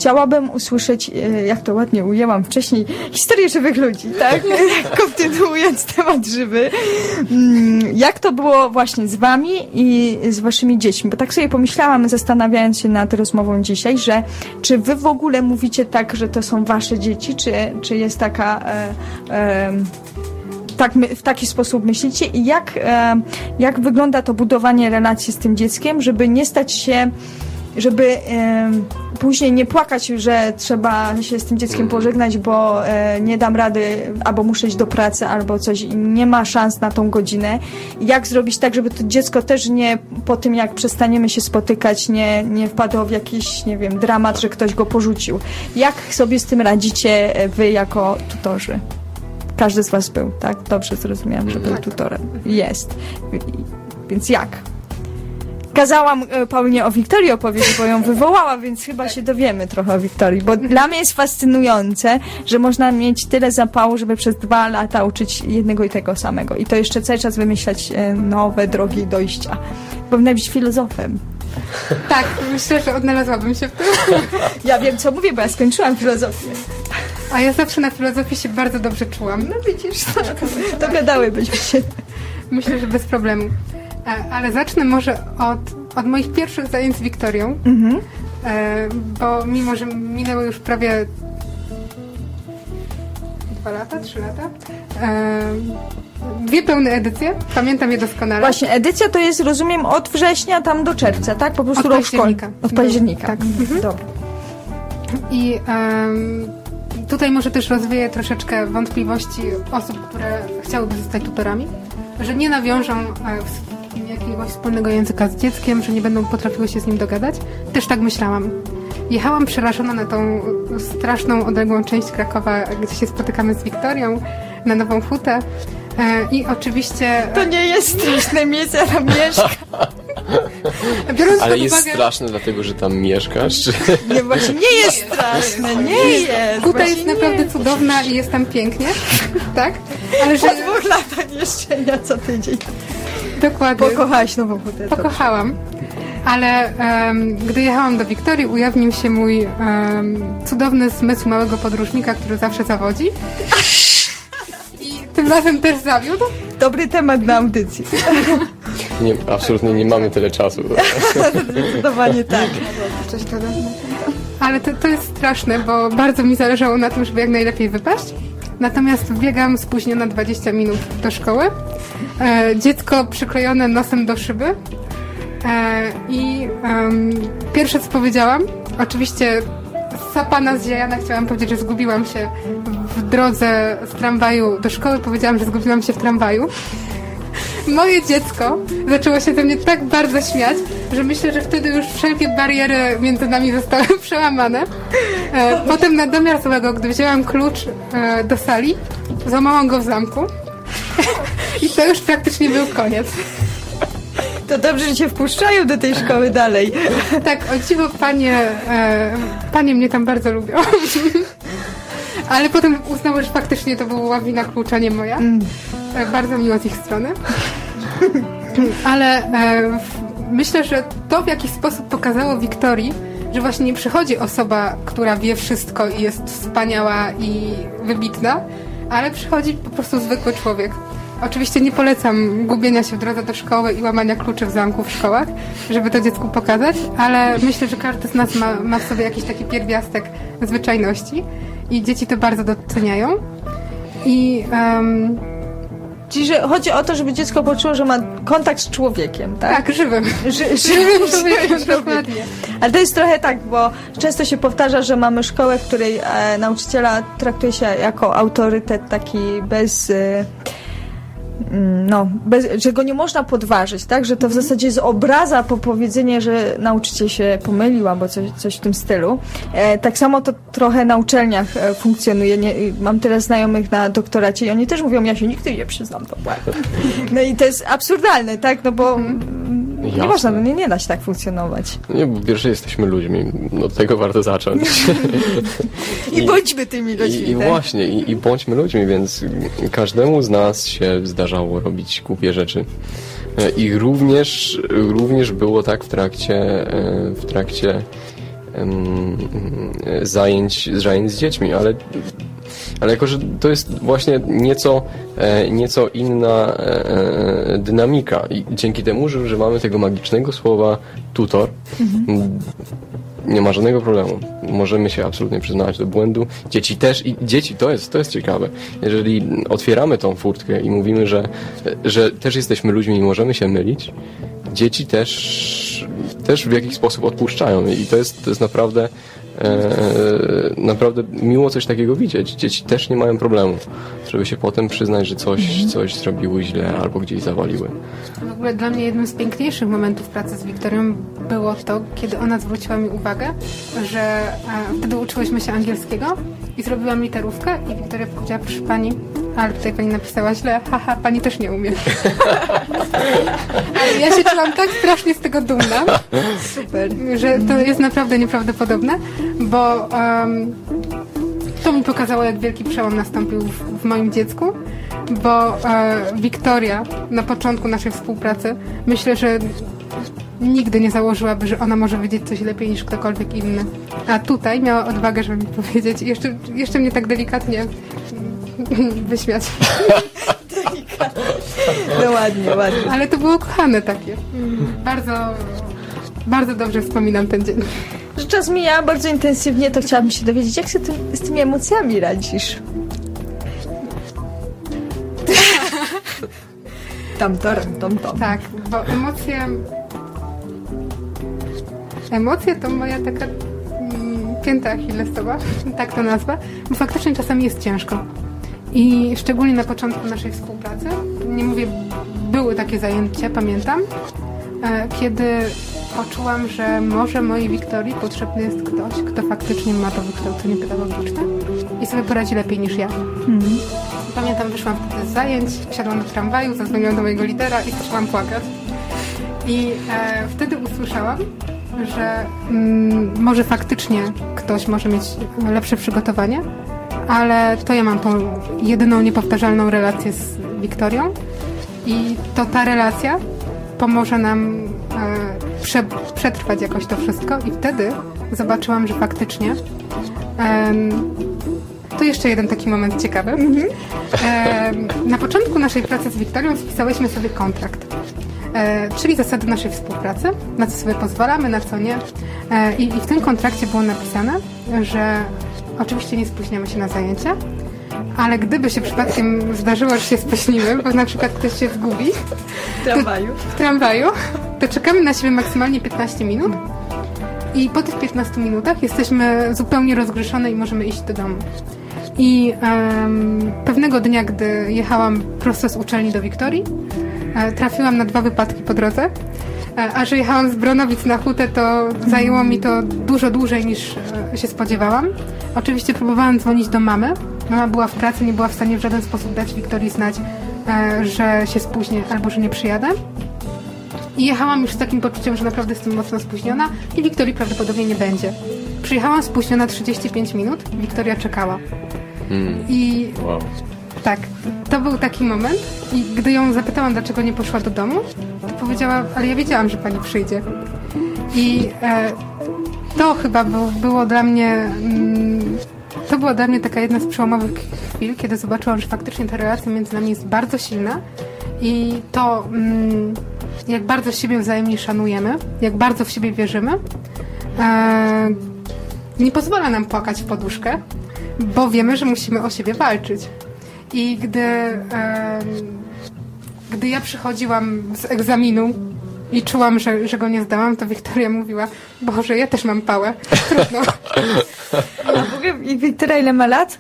chciałabym usłyszeć, jak to ładnie ujęłam wcześniej, historię żywych ludzi, tak? Kontynuując temat żywy. Jak to było właśnie z wami i z waszymi dziećmi? Bo tak sobie pomyślałam, zastanawiając się nad rozmową dzisiaj, że czy wy w ogóle mówicie tak, że to są wasze dzieci, czy jest taka... w taki sposób myślicie i jak wygląda to budowanie relacji z tym dzieckiem, żeby nie stać się, żeby później nie płakać, że trzeba się z tym dzieckiem pożegnać, bo nie dam rady, albo muszę iść do pracy, albo coś i nie ma szans na tą godzinę. Jak zrobić tak, żeby to dziecko też nie po tym, jak przestaniemy się spotykać, nie wpadło w jakiś, nie wiem, dramat, że ktoś go porzucił. Jak sobie z tym radzicie wy jako tutorzy? Każdy z was był, tak? Dobrze zrozumiałam, że był tutorem. Jest. Więc jak? Kazałam Paulinie o Wiktorii opowiedzieć, bo ją wywołała, więc chyba się dowiemy trochę o Wiktorii, bo dla mnie jest fascynujące, że można mieć tyle zapału, żeby przez 2 lata uczyć jednego i tego samego. I to jeszcze cały czas wymyślać nowe drogi dojścia. Powinna być filozofem. Tak, myślę, że odnalazłabym się w tym. Ja wiem, co mówię, bo ja skończyłam filozofię. A ja zawsze na filozofii się bardzo dobrze czułam. No widzisz, dogadałybyśmy się. Myślę, że bez problemu. Ale zacznę może od moich pierwszych zajęć z Wiktorią, bo mimo, że minęły już prawie 2 lata, 3 lata, 2 pełne edycje, pamiętam je doskonale. Właśnie, edycja to jest, rozumiem, od września tam do czerwca, tak? Po prostu rok szkolny. Od października. Tak. Dobra. I tutaj może też rozwieję troszeczkę wątpliwości osób, które chciałyby zostać tutorami, że nie nawiążą jakiegoś wspólnego języka z dzieckiem, że nie będą potrafiły się z nim dogadać. Też tak myślałam. Jechałam przerażona na tą straszną, odległą część Krakowa, gdzie się spotykamy z Wiktorią, na Nową Hutę. I oczywiście... To nie jest straszne miejsce, ja tam mieszkam. Ale jest straszne dlatego, że tam mieszkasz? Czy... Nie, właśnie nie jest straszne, nie jest. Huta jest naprawdę cudowna i jest tam pięknie, tak? Ale że... Po 2 latach jeżdżenia co tydzień. Dokładnie. Pokochałaś Nową Hutę. Pokochałam. Ale gdy jechałam do Wiktorii, ujawnił się mój cudowny zmysł małego podróżnika, który zawsze zawodzi. I tym razem też zawiódł. Dobry temat na audycję. Nie, absolutnie nie mamy tyle czasu. Zdecydowanie tak. Coś dodam. Ale to jest straszne, bo bardzo mi zależało na tym, żeby jak najlepiej wypaść. Natomiast biegam spóźniona 20 minut do szkoły. Dziecko przyklejone nosem do szyby. I pierwsze co powiedziałam, oczywiście sapana zziajana, chciałam powiedzieć, że zgubiłam się w drodze z tramwaju do szkoły. Powiedziałam, że zgubiłam się w tramwaju. Moje dziecko zaczęło się ze mnie tak bardzo śmiać, że myślę, że wtedy już wszelkie bariery między nami zostały przełamane. Potem na domiar złego, gdy wzięłam klucz do sali, złamałam go w zamku i to już praktycznie był koniec. To dobrze, że cię wpuszczają do tej szkoły dalej. Tak, o dziwo panie mnie tam bardzo lubią. Ale potem uznały, że faktycznie to była wina klucza, nie moja. Bardzo miło z ich strony. Ale myślę, że to w jakiś sposób pokazało Wiktorii, że właśnie nie przychodzi osoba, która wie wszystko i jest wspaniała i wybitna, ale przychodzi po prostu zwykły człowiek. Oczywiście nie polecam gubienia się w drodze do szkoły i łamania kluczy w zamku w szkołach, żeby to dziecku pokazać, ale myślę, że każdy z nas ma w sobie jakiś taki pierwiastek zwyczajności i dzieci to bardzo doceniają. I czyli że chodzi o to, żeby dziecko poczuło, że ma kontakt z człowiekiem, tak? Tak, żywym. Żywym człowiekiem, dokładnie. Ale to jest trochę tak, bo często się powtarza, że mamy szkołę, w której nauczyciela traktuje się jako autorytet taki że go nie można podważyć, tak? Że to w zasadzie jest obraza po powiedzenie, że nauczyciel się pomylił albo coś w tym stylu. Tak samo to trochę na uczelniach funkcjonuje. Mam teraz znajomych na doktoracie i oni też mówią, ja się nigdy nie przyznam do błędu. No i to jest absurdalne, tak? No bo nie można, nie da się tak funkcjonować. Nie, bo pierwsze jesteśmy ludźmi. Od tego warto zacząć. I bądźmy tymi ludźmi. I tak? Właśnie, i bądźmy ludźmi, więc każdemu z nas się zdarzało robić głupie rzeczy. I również było tak w trakcie zajęć z dziećmi, ale jako, że to jest właśnie nieco inna dynamika i dzięki temu, że używamy tego magicznego słowa tutor, nie ma żadnego problemu. Możemy się absolutnie przyznawać do błędu. Dzieci też i dzieci, to jest ciekawe. Jeżeli otwieramy tą furtkę i mówimy, że też jesteśmy ludźmi i możemy się mylić, dzieci też w jakiś sposób odpuszczają i to jest naprawdę miło coś takiego widzieć. Dzieci też nie mają problemu, żeby się potem przyznać, że coś zrobiły źle albo gdzieś zawaliły. W ogóle dla mnie jednym z piękniejszych momentów pracy z Wiktorią było to, kiedy ona zwróciła mi uwagę, że wtedy uczyłyśmy się angielskiego i zrobiłam literówkę i Wiktoria powiedziała: proszę pani, ale tutaj pani napisała źle, haha, pani też nie umie. Ale ja się czułam tak strasznie z tego dumna, Super. że to jest naprawdę nieprawdopodobne, bo to mi pokazało, jak wielki przełom nastąpił w moim dziecku, bo Wiktoria na początku naszej współpracy, myślę, że nigdy nie założyłaby, że ona może wiedzieć coś lepiej niż ktokolwiek inny. A tutaj miała odwagę, żeby mi powiedzieć i jeszcze mnie tak delikatnie wyśmiać. No ładnie. Ale to było kochane takie. Bardzo, bardzo dobrze wspominam ten dzień. Że czas mija bardzo intensywnie, to chciałabym się dowiedzieć, jak sobie z tymi emocjami radzisz? Tam. Tak, bo emocje to moja taka pięta achillesowa, tak to nazwę, bo faktycznie czasami jest ciężko. I szczególnie na początku naszej współpracy, nie mówię, były takie zajęcia, pamiętam, kiedy poczułam, że może mojej Wiktorii potrzebny jest ktoś, kto faktycznie ma to wykształcenie pedagogiczne i sobie poradzi lepiej niż ja. Pamiętam, wyszłam wtedy z zajęć, wsiadłam do tramwaju, zadzwoniłam do mojego lidera i zaczęłam płakać. I wtedy usłyszałam, że może faktycznie ktoś może mieć lepsze przygotowanie, ale to ja mam tą jedyną niepowtarzalną relację z Wiktorią i to ta relacja pomoże nam przetrwać jakoś to wszystko i wtedy zobaczyłam, że faktycznie to jeszcze jeden taki moment ciekawy. Na początku naszej pracy z Wiktorią spisałyśmy sobie kontrakt, czyli zasady naszej współpracy, na co sobie pozwalamy, na co nie. I w tym kontrakcie było napisane, że oczywiście nie spóźniamy się na zajęcia, ale gdyby się przypadkiem zdarzyło, że się spóźnimy, bo na przykład ktoś się zgubi w tramwaju, to czekamy na siebie maksymalnie 15 minut i po tych 15 minutach jesteśmy zupełnie rozgrzeszone i możemy iść do domu. I pewnego dnia, gdy jechałam prosto z uczelni do Wiktorii, trafiłam na 2 wypadki po drodze, a że jechałam z Bronowic na Hutę, to zajęło mi to dużo dłużej niż się spodziewałam. Oczywiście próbowałam dzwonić do mamy. Mama była w pracy, nie była w stanie w żaden sposób dać Wiktorii znać, że się spóźnię albo że nie przyjadę. I jechałam już z takim poczuciem, że naprawdę jestem mocno spóźniona i Wiktorii prawdopodobnie nie będzie. Przyjechałam spóźniona 35 minut, Wiktoria czekała. I wow. Tak, to był taki moment i gdy ją zapytałam, dlaczego nie poszła do domu, to powiedziała, ale ja wiedziałam, że pani przyjdzie. I to chyba było dla mnie taka jedna z przełomowych chwil, kiedy zobaczyłam, że faktycznie ta relacja między nami jest bardzo silna i to, jak bardzo siebie wzajemnie szanujemy, jak bardzo w siebie wierzymy, nie pozwala nam płakać w poduszkę, bo wiemy, że musimy o siebie walczyć. I gdy ja przychodziłam z egzaminu i czułam, że go nie zdałam, to Wiktoria mówiła, Boże, ja też mam pałę. Trudno. A w ogóle Wiktoria ile ma lat?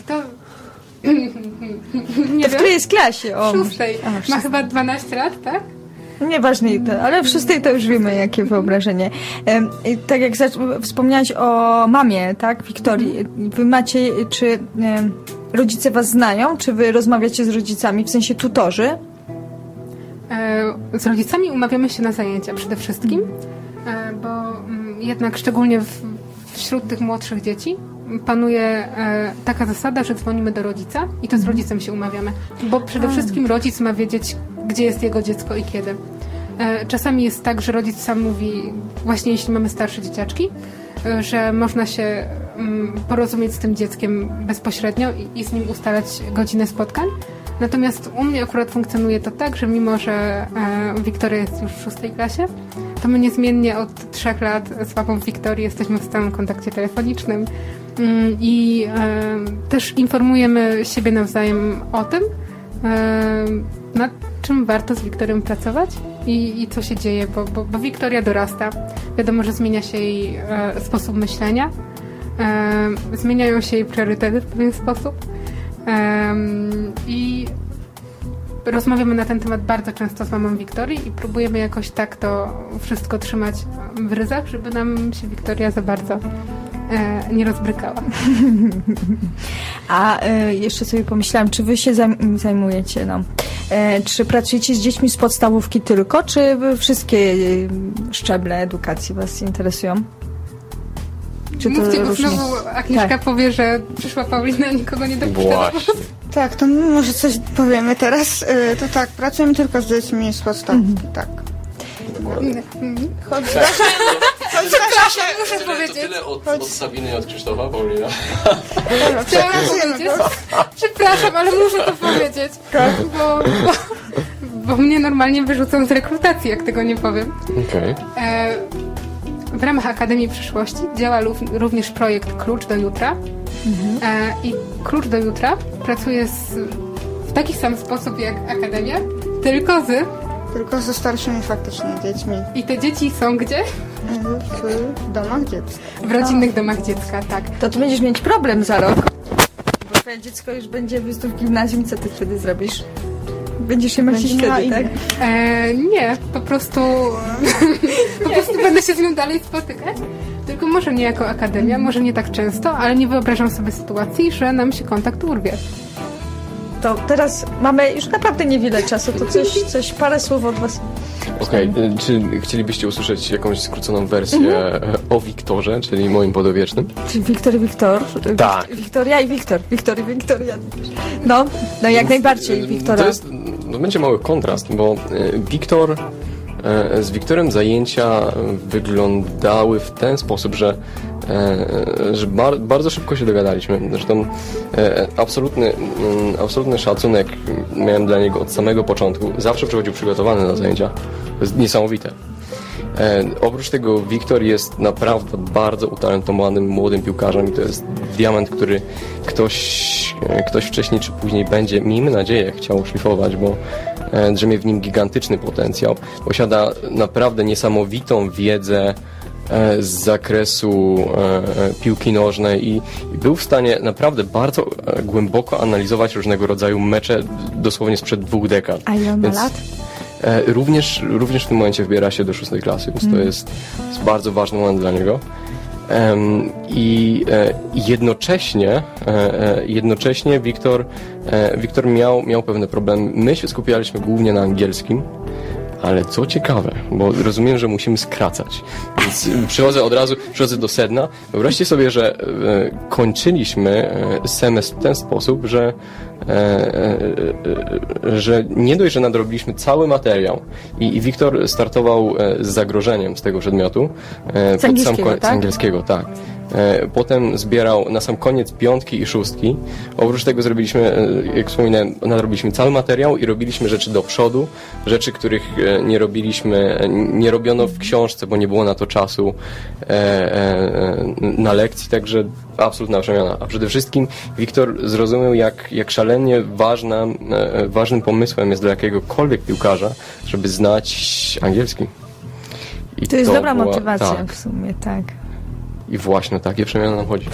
Nie w której jest klasie? W 6. Ma chyba 12 lat, tak? Nieważne, ale w 6 to już wiemy, jakie wyobrażenie. Tak jak wspomniałaś o mamie, tak, Wiktorii. Wy macie, czy rodzice was znają? Czy wy rozmawiacie z rodzicami, w sensie tutorzy? Z rodzicami umawiamy się na zajęcia przede wszystkim, bo jednak szczególnie wśród tych młodszych dzieci panuje taka zasada, że dzwonimy do rodzica i to z rodzicem się umawiamy, bo przede wszystkim rodzic ma wiedzieć, gdzie jest jego dziecko i kiedy. Czasami jest tak, że rodzic sam mówi, właśnie jeśli mamy starsze dzieciaczki, że można się porozumieć z tym dzieckiem bezpośrednio i z nim ustalać godziny spotkań. Natomiast u mnie akurat funkcjonuje to tak, że mimo, że Wiktoria jest już w 6. klasie, to my niezmiennie od 3 lat z mamą Wiktorii jesteśmy w stałym kontakcie telefonicznym i też informujemy siebie nawzajem o tym, nad czym warto z Wiktorią pracować i co się dzieje, bo Wiktoria dorasta. Wiadomo, że zmienia się jej sposób myślenia, zmieniają się jej priorytety w pewien sposób i rozmawiamy na ten temat bardzo często z mamą Wiktorii i próbujemy jakoś tak to wszystko trzymać w ryzach, żeby nam się Wiktoria za bardzo nie rozbrykała. A jeszcze sobie pomyślałam, czy wy się zajmujecie, czy pracujecie z dziećmi z podstawówki tylko, czy wszystkie szczeble edukacji was interesują? Czy to mówcie, bo różnie? znowu Agnieszka powie, że przyszła Paulina i nikogo nie dopuszcza. Tak, to może coś powiemy teraz. To tak, pracujemy tylko z dziećmi z podstawówki, tak. Przepraszam, muszę powiedzieć. To tyle od Sabiny i od Krzysztofa, Paulina. Chciałam powiedzieć. Przepraszam, ale muszę to powiedzieć. Bo mnie normalnie wyrzucą z rekrutacji, jak tego nie powiem. Okej. W ramach Akademii Przyszłości działa również projekt Klucz do Jutra. I Klucz do Jutra pracuje w taki sam sposób jak Akademia, Tylko ze starszymi faktycznie dziećmi. I te dzieci są gdzie? W domach dziecka. W rodzinnych domach dziecka, tak. To ty będziesz mieć problem za rok, bo twoje dziecko już będzie w gimnazjum, co ty wtedy zrobisz? Będziesz się martwić wtedy, tak? Nie, po prostu będę się z nią dalej spotykać. Tylko może nie jako Akademia, może nie tak często, ale nie wyobrażam sobie sytuacji, że nam się kontakt urwie. To teraz mamy już naprawdę niewiele czasu, to coś parę słów od was. Okej, czy chcielibyście usłyszeć jakąś skróconą wersję o Wiktorze, czyli moim podopiecznym? Czyli Wiktor. Tak. Wiktoria i Wiktor. Wiktoria. No jak najbardziej Wiktora. To będzie mały kontrast, bo z Wiktorem zajęcia wyglądały w ten sposób, że bardzo szybko się dogadaliśmy. Zresztą absolutny szacunek miałem dla niego od samego początku. Zawsze przychodził przygotowany na zajęcia. To jest niesamowite. Oprócz tego Wiktor jest naprawdę bardzo utalentowanym młodym piłkarzem i to jest diament, który ktoś wcześniej czy później będzie, miejmy nadzieję, chciał szlifować, bo drzemie w nim gigantyczny potencjał. Posiada naprawdę niesamowitą wiedzę z zakresu piłki nożnej i był w stanie naprawdę bardzo głęboko analizować różnego rodzaju mecze dosłownie sprzed 2 dekad. A ile on ma lat? Również w tym momencie wybiera się do 6. klasy, więc to jest bardzo ważny moment dla niego. I jednocześnie Wiktor miał pewne problemy. My się skupialiśmy głównie na angielskim, ale co ciekawe, bo rozumiem, że musimy skracać. Więc przechodzę do sedna. Wyobraźcie sobie, że kończyliśmy semestr w ten sposób, że nie dość, że nadrobiliśmy cały materiał i Wiktor startował z zagrożeniem z tego przedmiotu. Z angielskiego, z angielskiego, tak. Potem zbierał na sam koniec 5 i 6. Oprócz tego zrobiliśmy, jak wspominałem, nadrobiliśmy cały materiał i robiliśmy rzeczy do przodu, rzeczy, których nie robiono w książce, bo nie było na to czasu na lekcji, także absolutna przemiana. A przede wszystkim Wiktor zrozumiał, jak szalenie ważnym pomysłem jest dla jakiegokolwiek piłkarza, żeby znać angielski. To jest dobra motywacja w sumie, tak. I właśnie takie przemiany nam chodzi.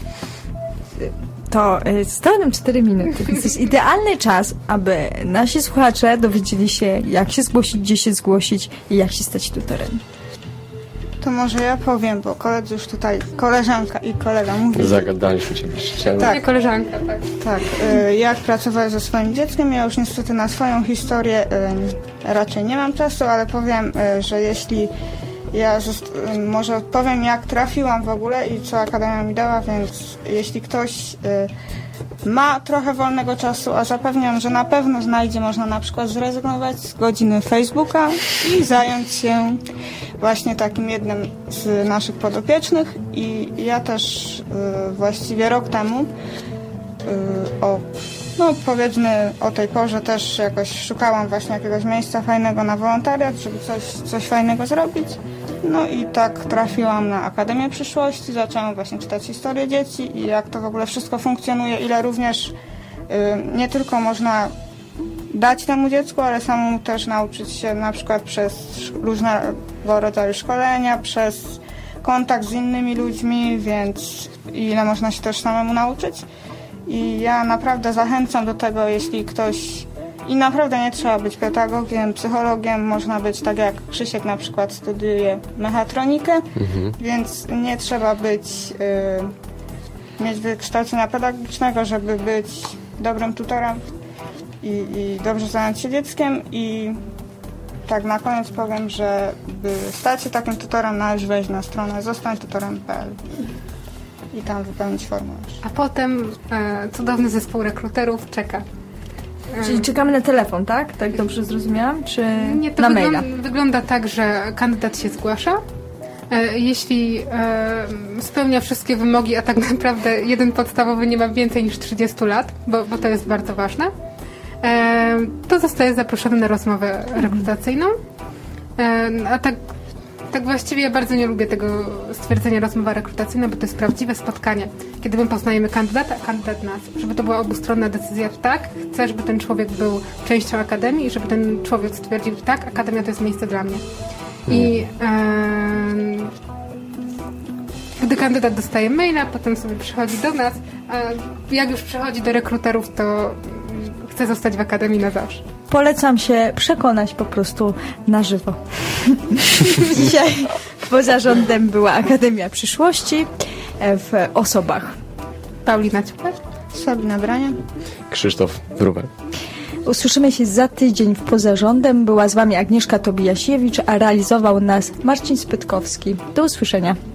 To zostały nam 4 minuty. To jest idealny czas, aby nasi słuchacze dowiedzieli się, jak się zgłosić, gdzie się zgłosić i jak się stać tutorem. To może ja powiem, bo koledzy już tutaj, koleżanka i kolega mówili. Zagadaliśmy cię bliżej. Tak, koleżanka, tak. Tak, jak pracować ze swoim dzieckiem. Ja już niestety na swoją historię raczej nie mam czasu, ale powiem, że jeśli może odpowiem, jak trafiłam w ogóle i co Akademia mi dała, więc jeśli ktoś ma trochę wolnego czasu, a zapewniam, że na pewno można na przykład zrezygnować z godziny Facebooka i zająć się właśnie takim jednym z naszych podopiecznych. I ja też właściwie rok temu powiedzmy o tej porze też jakoś szukałam właśnie jakiegoś miejsca fajnego na wolontariat, żeby coś fajnego zrobić. No i tak trafiłam na Akademię Przyszłości, zaczęłam właśnie czytać historię dzieci i jak to w ogóle wszystko funkcjonuje, ile również nie tylko można dać temu dziecku, ale samemu też nauczyć się na przykład przez różnego rodzaju szkolenia, przez kontakt z innymi ludźmi, więc ile można się też samemu nauczyć. I ja naprawdę zachęcam do tego, jeśli ktoś... I naprawdę nie trzeba być pedagogiem, psychologiem, można być tak jak Krzysiek na przykład studiuje mechatronikę, więc nie trzeba mieć wykształcenia pedagogicznego, żeby być dobrym tutorem i dobrze zająć się dzieckiem. I tak na koniec powiem, że by stać się takim tutorem, należy wejść na stronę zostańtutorem.pl i tam wypełnić formularz. A potem cudowny zespół rekruterów czeka. Czyli czekamy na telefon, tak? Tak dobrze zrozumiałam? Czy nie, to na maila? Wygląda tak, że kandydat się zgłasza. Jeśli spełnia wszystkie wymogi, a tak naprawdę jeden podstawowy nie ma więcej niż 30 lat, bo to jest bardzo ważne, to zostaje zaproszony na rozmowę rekrutacyjną. A tak właściwie ja bardzo nie lubię tego stwierdzenia rozmowa rekrutacyjna, bo to jest prawdziwe spotkanie. Kiedy my poznajemy kandydata, a kandydat nas. Żeby to była obustronna decyzja, tak, chcę, żeby ten człowiek był częścią Akademii i żeby ten człowiek stwierdził, tak, Akademia to jest miejsce dla mnie. I gdy kandydat dostaje maila, potem sobie przychodzi do nas, a jak już przychodzi do rekruterów, to chce zostać w Akademii na zawsze. Polecam się przekonać po prostu na żywo. Dzisiaj poza rządem była Akademia Przyszłości w Osobach. Paulina Ciupek, Sabina Brania, Krzysztof Wróbel. Usłyszymy się za tydzień w Poza Rządem. Była z Wami Agnieszka Tobijasiewicz, a realizował nas Marcin Spytkowski. Do usłyszenia.